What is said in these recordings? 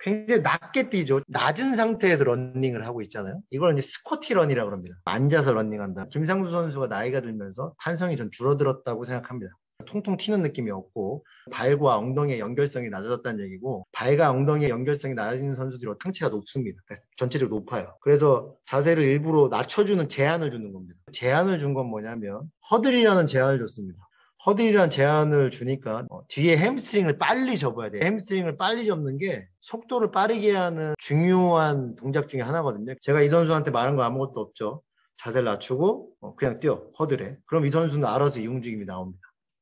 굉장히 낮게 뛰죠. 낮은 상태에서 러닝을 하고 있잖아요. 이걸 이제 스쿼티 런이라고 합니다. 앉아서 러닝한다. 김상수 선수가 나이가 들면서 탄성이 좀 줄어들었다고 생각합니다. 통통 튀는 느낌이 없고 발과 엉덩이의 연결성이 낮아졌다는 얘기고, 발과 엉덩이의 연결성이 낮아지는 선수들이 상체가 높습니다. 그러니까 전체적으로 높아요. 그래서 자세를 일부러 낮춰주는 제한을 주는 겁니다. 제한을 준 건 뭐냐면 허들이라는 제한을 줬습니다. 허들이란 제한을 주니까 뒤에 햄스트링을 빨리 접어야 돼요. 햄스트링을 빨리 접는 게 속도를 빠르게 하는 중요한 동작 중에 하나거든요. 제가 이 선수한테 말한 거 아무것도 없죠. 자세를 낮추고 그냥 뛰어, 허들에. 그럼 이 선수는 알아서 이 움직임이 나옵니다.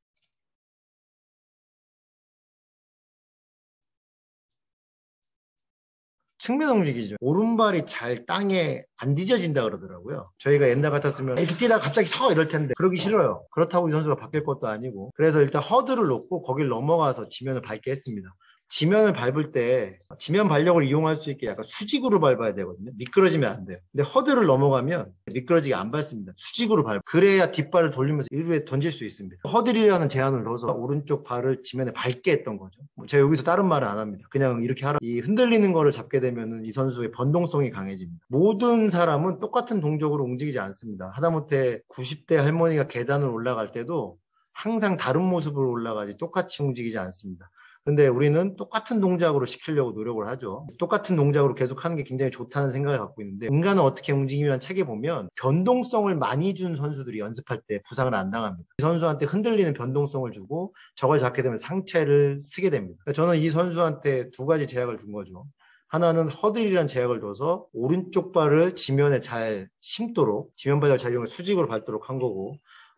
측면 움직이죠. 오른발이 잘 땅에 안 뒤져진다 그러더라고요. 저희가 옛날 같았으면 이렇게 뛰다가 갑자기 서 이럴 텐데 그러기 싫어요. 그렇다고 이 선수가 바뀔 것도 아니고. 그래서 일단 허들을 놓고 거길 넘어가서 지면을 밟게 했습니다. 지면을 밟을 때 지면 발력을 이용할 수 있게 약간 수직으로 밟아야 되거든요. 미끄러지면 안 돼요. 근데 허들을 넘어가면 미끄러지게 안 밟습니다. 수직으로 밟아요. 그래야 뒷발을 돌리면서 이루에 던질 수 있습니다. 허들이라는 제한을 넣어서 오른쪽 발을 지면에 밟게 했던 거죠. 제가 여기서 다른 말은 안 합니다. 그냥 이렇게 하라. 이 흔들리는 거를 잡게 되면 이 선수의 변동성이 강해집니다. 모든 사람은 똑같은 동작으로 움직이지 않습니다. 하다못해 90대 할머니가 계단을 올라갈 때도 항상 다른 모습으로 올라가지 똑같이 움직이지 않습니다. 근데 우리는 똑같은 동작으로 시키려고 노력을 하죠. 똑같은 동작으로 계속 하는 게 굉장히 좋다는 생각을 갖고 있는데, 인간은 어떻게 움직이라는 책에 보면 변동성을 많이 준 선수들이 연습할 때 부상을 안 당합니다. 이 선수한테 흔들리는 변동성을 주고 저걸 잡게 되면 상체를 쓰게 됩니다. 저는 이 선수한테 두 가지 제약을 준 거죠. 하나는 허들이란 제약을 둬서 오른쪽 발을 지면에 잘 심도록, 지면 발을 잘 이용해 수직으로 밟도록 한 거고,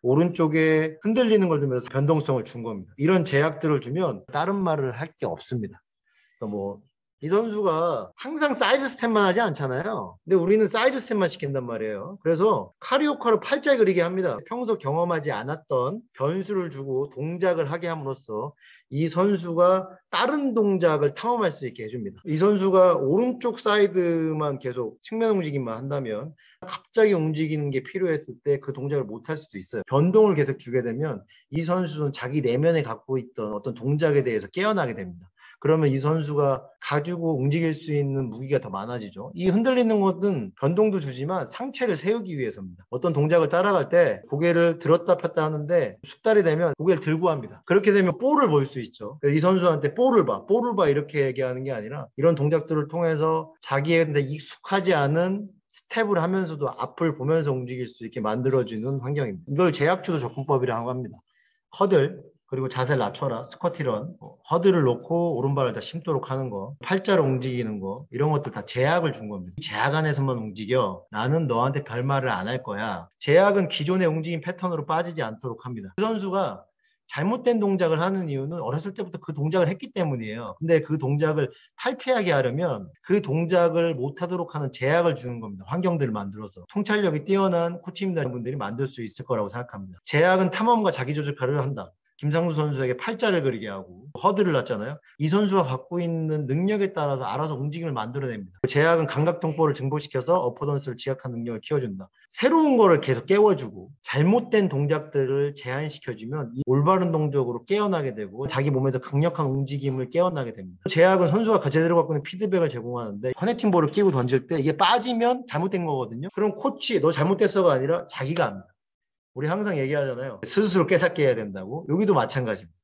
오른쪽에 흔들리는 걸 두면서 변동성을 준 겁니다. 이런 제약들을 주면 다른 말을 할 게 없습니다. 그러니까 이 선수가 항상 사이드 스텝만 하지 않잖아요. 근데 우리는 사이드 스텝만 시킨단 말이에요. 그래서 카리오카로 팔자 그리게 합니다. 평소 경험하지 않았던 변수를 주고 동작을 하게 함으로써 이 선수가 다른 동작을 탐험할 수 있게 해줍니다. 이 선수가 오른쪽 사이드만 계속 측면 움직임만 한다면 갑자기 움직이는 게 필요했을 때 그 동작을 못 할 수도 있어요. 변동을 계속 주게 되면 이 선수는 자기 내면에 갖고 있던 어떤 동작에 대해서 깨어나게 됩니다. 그러면 이 선수가 가지고 움직일 수 있는 무기가 더 많아지죠. 이 흔들리는 것은 변동도 주지만 상체를 세우기 위해서입니다. 어떤 동작을 따라갈 때 고개를 들었다 폈다 하는데 숙달이 되면 고개를 들고 합니다. 그렇게 되면 볼을 볼 수 있죠. 이 선수한테 볼을 봐 이렇게 얘기하는 게 아니라 이런 동작들을 통해서 자기한테 익숙하지 않은 스텝을 하면서도 앞을 보면서 움직일 수 있게 만들어주는 환경입니다. 이걸 제약주도 접근법이라고 합니다. 허들, 그리고 자세를 낮춰라, 스쿼티런, 허들을 놓고 오른발을 다 심도록 하는 거, 팔자로 움직이는 거, 이런 것들 다 제약을 준 겁니다. 제약 안에서만 움직여. 나는 너한테 별말을 안 할 거야. 제약은 기존의 움직임 패턴으로 빠지지 않도록 합니다. 그 선수가 잘못된 동작을 하는 이유는 어렸을 때부터 그 동작을 했기 때문이에요. 근데 그 동작을 탈피하게 하려면 그 동작을 못하도록 하는 제약을 주는 겁니다. 환경들을 만들어서. 통찰력이 뛰어난 코치님들이 만들 수 있을 거라고 생각합니다. 제약은 탐험과 자기조절을 한다. 김상수 선수에게 팔자를 그리게 하고 허들을 놨잖아요. 이 선수가 갖고 있는 능력에 따라서 알아서 움직임을 만들어냅니다. 제약은 감각정보를 증폭시켜서 어퍼던스를 지각하는 능력을 키워준다. 새로운 거를 계속 깨워주고 잘못된 동작들을 제한시켜주면 이 올바른 동작으로 깨어나게 되고 자기 몸에서 강력한 움직임을 깨어나게 됩니다. 제약은 선수가 제대로 갖고 있는 피드백을 제공하는데 커넥팅 볼을 끼고 던질 때 이게 빠지면 잘못된 거거든요. 그럼 코치 너 잘못됐어가 아니라 자기가 합니다. 우리 항상 얘기하잖아요. 스스로 깨닫게 해야 된다고. 여기도 마찬가지입니다.